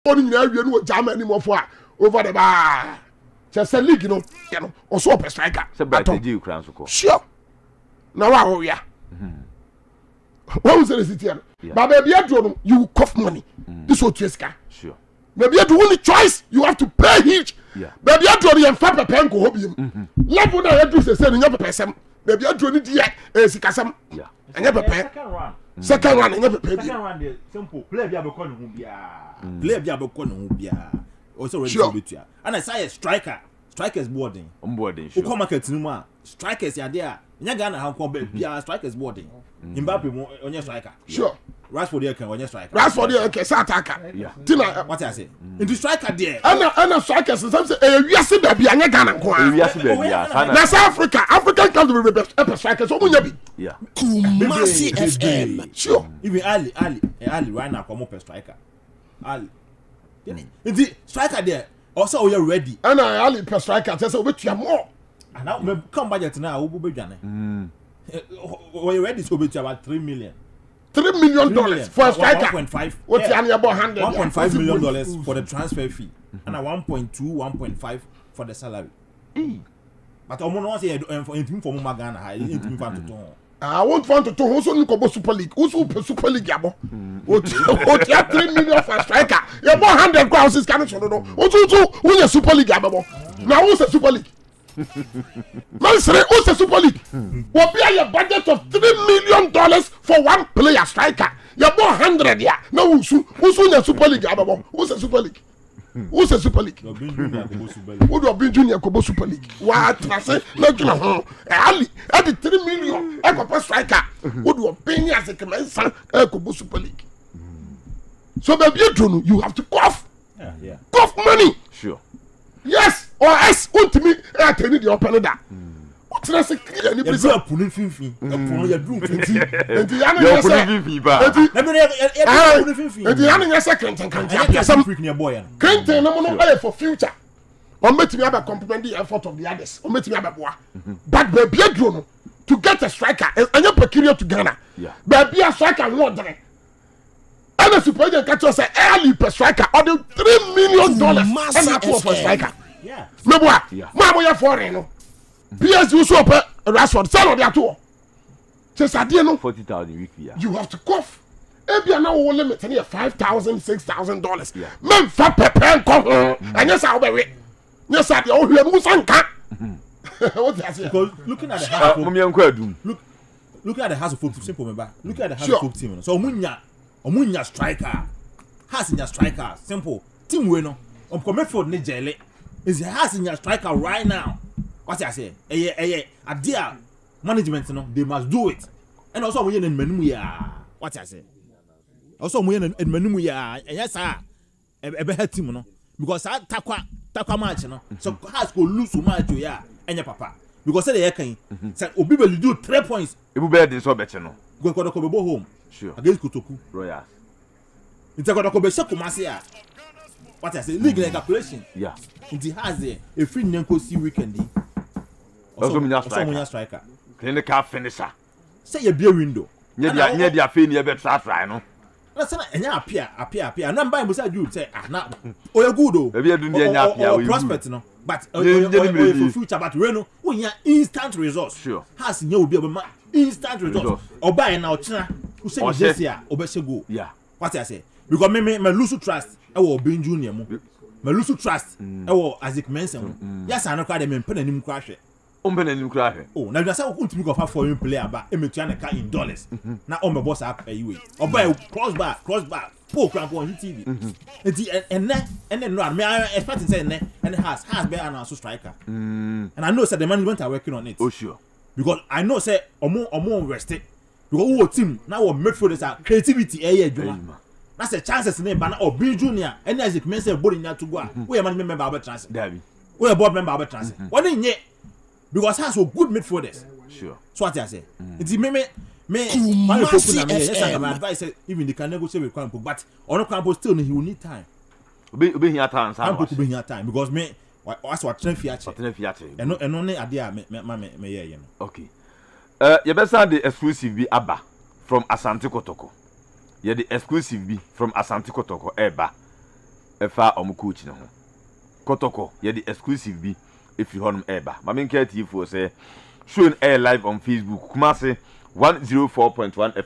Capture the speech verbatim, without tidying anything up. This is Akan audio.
Only now you know German anymore for over the bar. Just a league, you know, you know, or so a striker. Sure. Now, we are. What was the city? But baby, you cough money. This what you ska. Sure. Maybe you only choice you have to pay each. Yeah. Baby, you draw the fat pen go home. Level that you say in your person. Baby, you draw the is Casam. Yeah. And never pay. Second one, and never pay. Second one, simple. Play be able to be Play be able to be also ready to and I say a striker. Strikers boarding. On boarding. Sure. Come market no strikers are there. In Ghana, how come be strikers boarding? Mbappe on your striker. Sure. Rashford there can on your striker. Rashford there can attacker. Yeah. Tina, what I say? Into striker there. And and strikers some say eh we see baby anya Ghana ko. We see baby. Na South Africa, African come to be best strikers. So munya bi. Yeah. Kumasi F M. Sure. Even Ali, Ali, Ali right now come up striker. Ali. Into striker there. Also we are ready. And I Ali per striker say we tua more. And now me come budget now we be dwane. Mm. We ready to be about three million. three million dollars for a striker. one point five. What you about one hundred? one point five million dollars for the transfer fee. And a one point two, one point five for the salary. But omo no say for anything for Mama Ghana, anything for to ton. I won't want to who so nko Super League. Who so Super League yabo. What what you three million for a striker. You one hundred crowds is coming so no. Who so who the Super League yabo. Now who's the Super League? Man say who's the Super League? What be your budget of three million dollars for one player striker? You one hundred yeah. Now who's who's the Super League yabo? Who's the Super League? Who's the Super League? Who do have been junior Kobo Super League? What I say? No, you know, Ali, at the three million, I got a striker. Who do have been as a commander, Kobo Super League? So, baby, you you have to cough. Yeah, yeah. Cough money. Sure. Yes, or else, want to me, I tell you the opener that. What's that? Say, you bring up pulling fifi. You pull your doom fifi. And the other say, fifi, ba. Let me pulling fifi. And the other second can come. Yeah, some freak near boy. Can't tell no more for future. Or make me have a compliment the effort of the others. Or make me have a boy. But baby, you to get a striker, and you're peculiar to Ghana. Yeah. Baby, a striker, what there? And a super catch us a early per striker, or the three million dollars and a two for striker. Yeah. No boy. Yeah. Mamma, you're foreign. P S U so up Rashford, sell on their tour. Just I didn't know. Forty thousand weekly. Yeah. You have to cough. If you are now limit any five thousand, six thousand dollars. Yeah. Men for pepper and cough. And yes, I'll be it. Yes, I do. You have Musanka. What does it? Because looking at the house, look, looking at the house of folk, simple member. Looking at the house of folk team. So Omunya, Omunya striker, has in your striker, simple team winner. On commit for Nigel is has in your striker right now. What I say? Eh, eh, eh. A dear management, no, they must do it. And also we in menu ya. What I say? Also we in menu ya. Yes, sir. A better team, no, because I takwa takwa match, no. So has go lose so much, yeah. And your papa, because say they can say Obi will do three points. It will be this so better, no. Go go go home. Sure. Against Kotoku. Royals. It's a go go be Kumasi. What I say? League calculation. Yeah. It has there a free Nenko see weekend. Also, Munya striker. Clinical finisher. Say a beer window. Near the near the affair near better try, no. That's not any appear, appear, appear. And I'm buying beside you say, ah, now, or a good, oh, maybe I do the prospect, no, but for future, but Reno, when you instant results, sure, has no be able instant results, or buy now, China, who say this year, or best go, yeah. What I say, because me, me, my lose trust, I will be junior, my lose trust, I will as it mentioned, yes, I know quite a man, pen and him crash it. Open a new crash. Oh, now that's how we think of a foreign player, but a mechanic in dollars. Now, on my boss up a U A or buy a crossbar, crossbar, poor cramp on T V. And then, and then, run. May I expect to say, and it has, has been an also striker. And I know, said the management are working on it. Oh, sure. Because I know, say, or more or more rested. Because who team now or midfielders are creativity, eh, yeah, that's a chances in a banner or B Junior, and as it means a body not to go. We are member of Albert Dabby. We are board member of Albert Transit. What in yet? Because has so good midfielders. Sure. So what I say. It's me me me my advice even they can negotiate with Kwampo, but on Kwampo still he will need time. Be be here time, Kwampo will be here time because me what's what train fiat. Train fiat. And no and only idea me me me me you know. Okay. Uh you better the exclusive be Abba from Asante Kotoko. Yeah, the exclusive be from Asante Kotoko Eba. ɛfa ɔmo coach ne ho kɔtɔkɔ yɛde exclusive bi efi hɔnom ɛɛba maame nka tii fo sɛ show air live on Facebook Kumasi one oh four point one F